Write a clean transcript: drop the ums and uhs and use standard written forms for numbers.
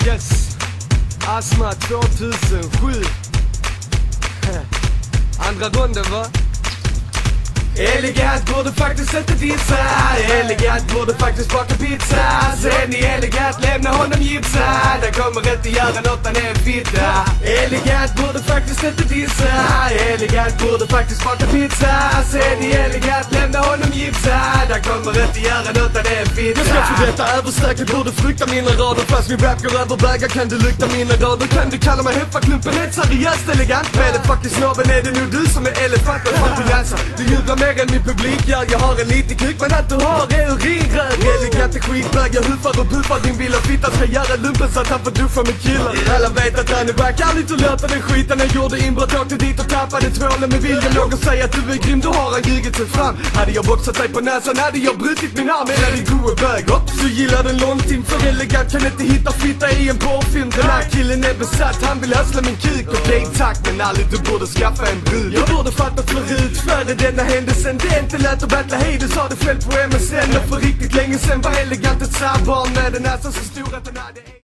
Yes, Asthma 2007. Andra runden va? Elegant borde faktiskt inte pizza. Elegant borde faktiskt baka pizza. Sen är elegant, lämna honom gipsa. Det kommer inte göra något, han är en fitta. Elegant borde faktiskt inte dissa. Elegant borde faktiskt baka pizza. Sen är elegant, lämna honom gipsa. Det kommer inte göra något, han är en fitta. Jag ska förbättra översäkert, borde frukta mina rader. Fast min rap går över vägar kan du lukta mina rader. Kan du kalla mig heppaklumpen, helt seriöst elegant. Med en fucking snabben är det nog du som är elefanten. För att läsa, du jublar mer än min publik gör. Jag har en liten kuk men att du har är urinrör. Elegant är skitbög, jag hufar och puffar. Din bild och fitta ska göra lumpen så att han får duscha med killar. Alla vet att han är back, aldrig att löpa den skiten. Han gjorde inbrott, åkte dit och tappade tvålen med vilja. Någon säger att du är grym, då har han ljugit sig fram. Hade jag boxat dig på näsan hade jag brutit min arm. Eller din goe bög, så gillar den långtim. För elegant kan inte hitta fitta i en porrfilm. Den här killen är besatt, han vill hösla min kuk. Okej tack, men aldrig du borde skaffa en brud. Jag borde fattat förut före denna händelsen. Det är inte lätt att battla, hej du sa det själv på MSN. Och för riktigt länge sen var elegant ett särbarn med en näsa så stor att den hade